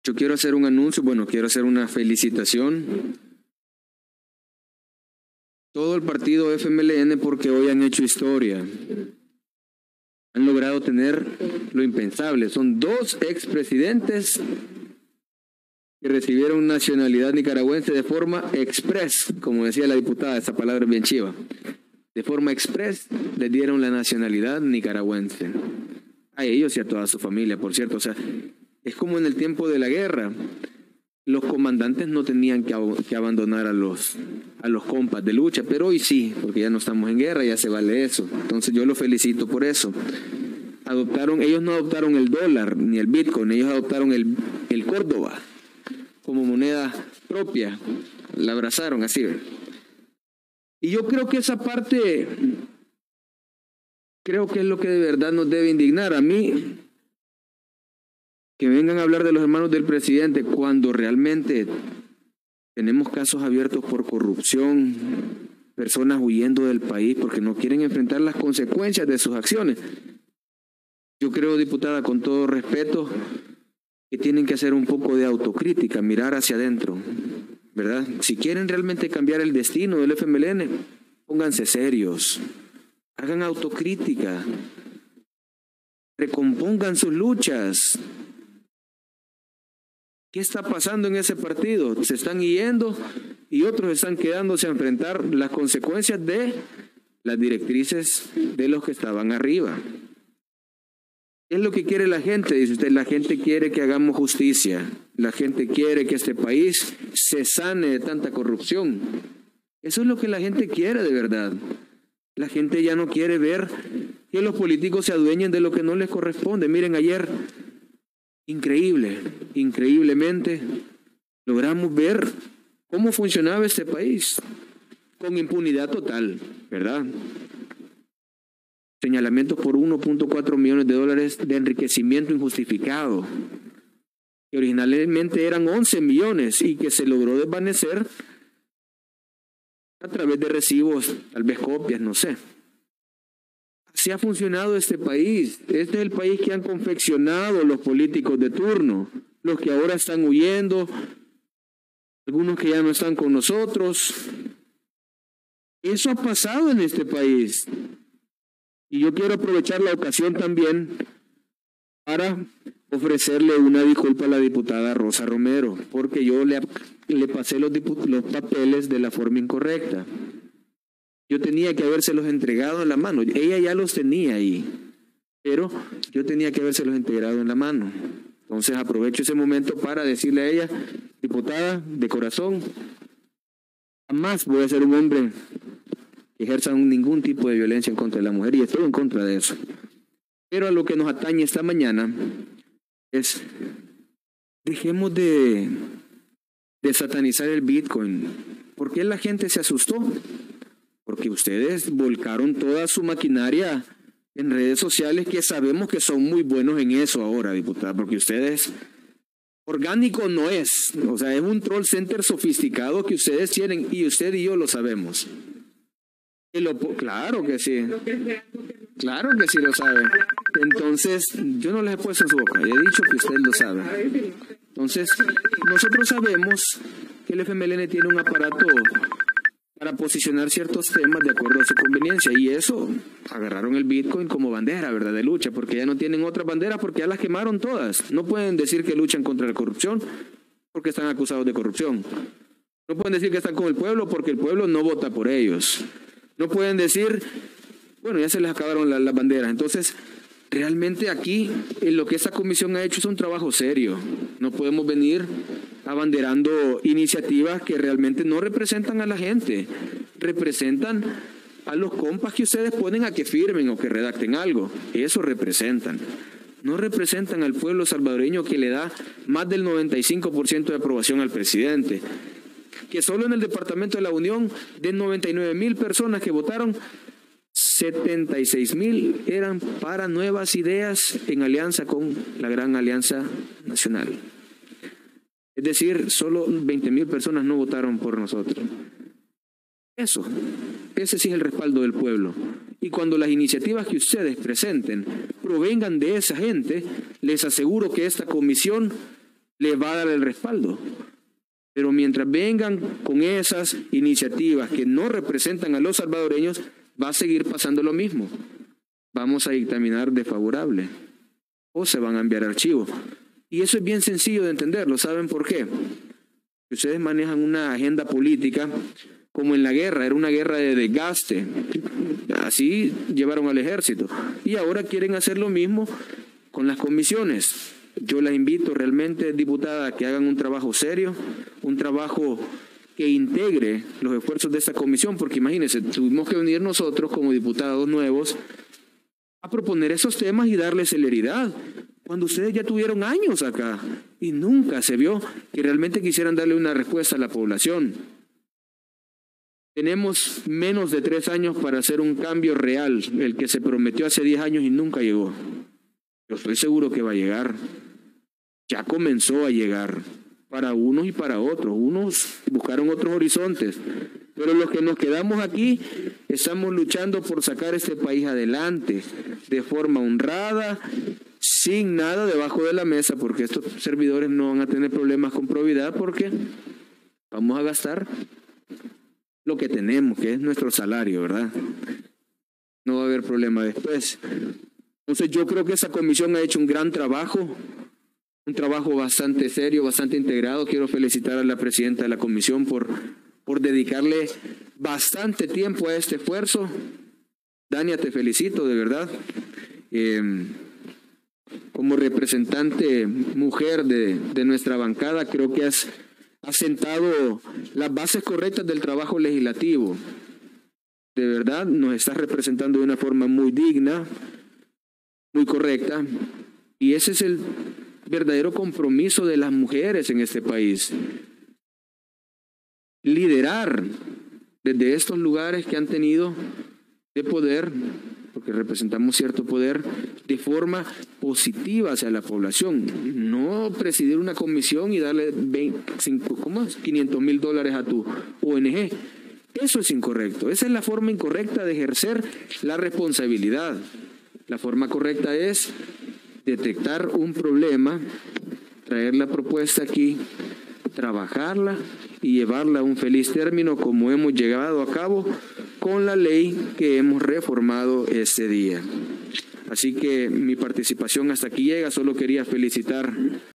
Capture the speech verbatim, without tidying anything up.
Yo quiero hacer un anuncio, bueno, quiero hacer una felicitación. Todo el partido F M L N porque hoy han hecho historia. Han logrado tener lo impensable. Son dos expresidentes que recibieron nacionalidad nicaragüense de forma express, como decía la diputada, esa palabra es bien chiva. De forma express les dieron la nacionalidad nicaragüense. A ellos y a toda su familia, por cierto. O sea, es como en el tiempo de la guerra. Los comandantes no tenían que, que abandonar a los, a los compas de lucha, pero hoy sí, porque ya no estamos en guerra, ya se vale eso. Entonces yo los felicito por eso. Adoptaron, ellos no adoptaron el dólar ni el Bitcoin, ellos adoptaron el, el Córdoba como moneda propia. La abrazaron así. Y yo creo que esa parte, creo que es lo que de verdad nos debe indignar. A mí, que vengan a hablar de los hermanos del presidente cuando realmente tenemos casos abiertos por corrupción, personas huyendo del país porque no quieren enfrentar las consecuencias de sus acciones. Yo creo, diputada, con todo respeto, que tienen que hacer un poco de autocrítica, mirar hacia adentro, ¿verdad? Si quieren realmente cambiar el destino del F M L N, pónganse serios, hagan autocrítica, recompongan sus luchas. ¿Qué está pasando en ese partido? Se están yendo y otros están quedándose a enfrentar las consecuencias de las directrices de los que estaban arriba. ¿Qué es lo que quiere la gente? Dice usted, la gente quiere que hagamos justicia. La gente quiere que este país se sane de tanta corrupción. Eso es lo que la gente quiere de verdad. La gente ya no quiere ver que los políticos se adueñen de lo que no les corresponde. Miren, ayer, increíble, increíblemente, logramos ver cómo funcionaba este país con impunidad total, ¿verdad? Señalamientos por uno punto cuatro millones de dólares de enriquecimiento injustificado, que originalmente eran once millones y que se logró desvanecer a través de recibos, tal vez copias, no sé. Así ha funcionado este país. Este es el país que han confeccionado los políticos de turno, los que ahora están huyendo, algunos que ya no están con nosotros. Eso ha pasado en este país. Y yo quiero aprovechar la ocasión también para ofrecerle una disculpa a la diputada Rosa Romero, porque yo le, le pasé los, los papeles de la forma incorrecta. Yo tenía que habérselos entregado en la mano. Ella ya los tenía ahí, pero yo tenía que habérselos entregado en la mano. Entonces aprovecho ese momento para decirle a ella, diputada, de corazón, jamás voy a ser un hombre que ejerza ningún tipo de violencia en contra de la mujer, y estoy en contra de eso. Pero a lo que nos atañe esta mañana es, dejemos de, de satanizar el Bitcoin. ¿Por qué la gente se asustó? Porque ustedes volcaron toda su maquinaria en redes sociales, que sabemos que son muy buenos en eso ahora, diputada, porque ustedes, orgánico no es, o sea, es un troll center sofisticado que ustedes tienen, y usted y yo lo sabemos. Y lo, claro que sí, claro que sí lo sabe. Entonces, yo no les he puesto en su boca, he dicho que usted lo sabe. Entonces, nosotros sabemos que el F M L N tiene un aparato para posicionar ciertos temas de acuerdo a su conveniencia, y eso, agarraron el Bitcoin como bandera, ¿verdad?, de lucha, porque ya no tienen otra bandera, porque ya las quemaron todas. No pueden decir que luchan contra la corrupción porque están acusados de corrupción. No pueden decir que están con el pueblo porque el pueblo no vota por ellos. No pueden decir, bueno, ya se les acabaron las la banderas. Entonces, realmente aquí, en lo que esta comisión ha hecho es un trabajo serio. No podemos venir abanderando iniciativas que realmente no representan a la gente. Representan a los compas que ustedes ponen a que firmen o que redacten algo. Eso representan. No representan al pueblo salvadoreño, que le da más del noventa y cinco por ciento de aprobación al presidente. Que solo en el departamento de la Unión, de noventa y nueve mil personas que votaron, setenta y seis mil eran para nuevas ideas en alianza con la Gran Alianza Nacional. Es decir, solo veinte mil personas no votaron por nosotros. Eso, ese sí es el respaldo del pueblo. Y cuando las iniciativas que ustedes presenten provengan de esa gente, les aseguro que esta comisión le va a dar el respaldo. Pero mientras vengan con esas iniciativas que no representan a los salvadoreños, va a seguir pasando lo mismo. Vamos a dictaminar desfavorable o se van a enviar archivos. Y eso es bien sencillo de entenderlo. ¿Saben por qué? Ustedes manejan una agenda política como en la guerra, era una guerra de desgaste. Así llevaron al ejército. Y ahora quieren hacer lo mismo con las comisiones. Yo las invito realmente, diputada, a que hagan un trabajo serio, un trabajo que integre los esfuerzos de esta comisión, porque imagínense, tuvimos que venir nosotros como diputados nuevos a proponer esos temas y darle celeridad, cuando ustedes ya tuvieron años acá y nunca se vio que realmente quisieran darle una respuesta a la población. Tenemos menos de tres años para hacer un cambio real, el que se prometió hace diez años y nunca llegó. Yo estoy seguro que va a llegar. Ya comenzó a llegar para unos y para otros. Unos buscaron otros horizontes, pero los que nos quedamos aquí estamos luchando por sacar este país adelante de forma honrada, sin nada debajo de la mesa, porque estos servidores no van a tener problemas con probidad, porque vamos a gastar lo que tenemos, que es nuestro salario, ¿verdad? No va a haber problema después. Entonces yo creo que esa comisión ha hecho un gran trabajo, un trabajo bastante serio, bastante integrado. Quiero felicitar a la presidenta de la comisión por, por dedicarle bastante tiempo a este esfuerzo. Dania, te felicito, de verdad. Eh, como representante mujer de, de nuestra bancada, creo que has, has sentado las bases correctas del trabajo legislativo. De verdad, nos estás representando de una forma muy digna, muy correcta, y ese es el verdadero compromiso de las mujeres en este país. Liderar desde estos lugares que han tenido de poder, porque representamos cierto poder, de forma positiva hacia la población. No presidir una comisión y darle veinticinco, ¿cómo es? quinientos mil dólares a tu O N G. Eso es incorrecto. Esa es la forma incorrecta de ejercer la responsabilidad. La forma correcta es detectar un problema, traer la propuesta aquí, trabajarla y llevarla a un feliz término, como hemos llegado a cabo con la ley que hemos reformado este día. Así que mi participación hasta aquí llega. Solo quería felicitar